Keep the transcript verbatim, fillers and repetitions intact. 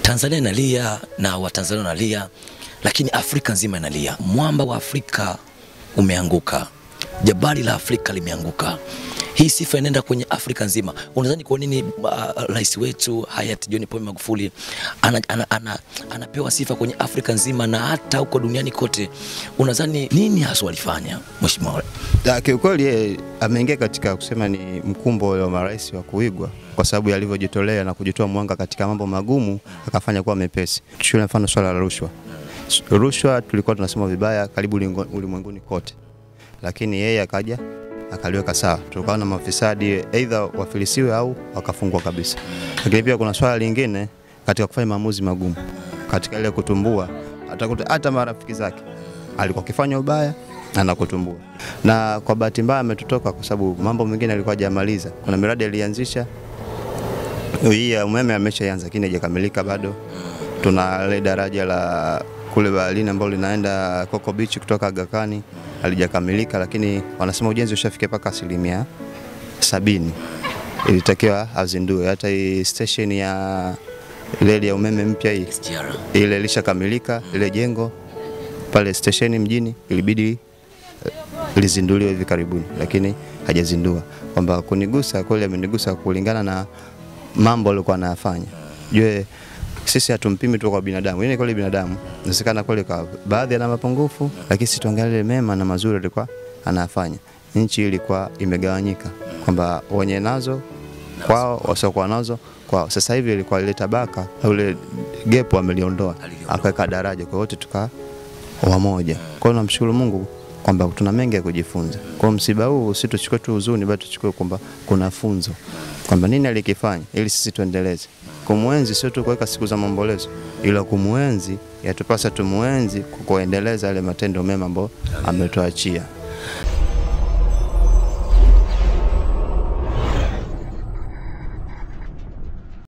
Tanzania inalia na Watanzania wanalia, lakini Afrika nzima inalia. Mwamba wa Afrika umeanguka. Jabali la Afrika limeanguka. Hii sifa inaenda kwenye Afrika nzima. Unadhani kwa nini uh, rais wetu hayati John Pombe Magufuli ana, ana, ana, anapewa sifa kwenye Afrika nzima na hata huko duniani kote? Unadhani nini hasa walifanya mheshimiwa? Kiukweli yeye ameingia katika kusema ni mkumbo wa marais wa kuigwa kwa sababu yalivyojitolea na kujitoa mwanga katika mambo magumu akafanya kuwa mepesi. Tuchukue mfano swala la rushwa. Rushwa tulikuwa tunasema vibaya karibu ulimwenguni kote. Lakini yeye akaja akaliweka sawa. Tulikuwa na mafisadi aidha wafilisiwe au wakafungwa kabisa. Lakini pia kuna swala lingine katika kufanya maamuzi magumu. Katika ile kutumbua atakuta hata marafiki zake alikuwa akifanya ubaya anakutumbua. Na kwa bahati mbaya ametutoka kwa sababu mambo mengine alikuwa hajamaliza. Kuna miradi alianzisha. Hii ya umeme ameshaanza lakini haijakamilika bado. Tuna ile daraja la kule baharini ambalo linaenda Coco Beach kutoka Aga Khan halijakamilika, lakini wanasema ujenzi ushafikia paka asilimia sabini. Ilitakiwa azindue. Hata hii station ya reli ya umeme mpya hii ile ilishakamilika, ile jengo pale station mjini ilibidi lizinduliwe hivi karibuni, lakini hajazindua. Kwamba kunigusa kweli amenigusa kulingana na mambo alikuwa anayafanya. Jue sisi hatumpimi tu kwa binadamu. Yeye kweli binadamu. Inasikana kweli kwa baadhi ana mapungufu, lakini sisi tuangalie mema na mazuri alikuwa anafanya. Nchi ilikuwa imegawanyika kwamba wenye nazo kwao, wasiokuwa nazo kwao. Sasa hivi ilikuwa ile tabaka au ile gap ameliondoa, akaweka daraja kwa wote tukaa wamoja. Kwa hiyo namshukuru Mungu kwamba tuna mengi ya kujifunza. Kwa msiba huu sisi tuchukue tu huzuni, bali tuchukue kwamba kuna funzo. Kwamba nini alikifanya ili sisi tuendeleze. Kumuenzi sio tu kuweka siku za maombolezo, ila kumuenzi yatupasa tumuenzi kwa kuendeleza yale matendo mema ambayo ametuachia.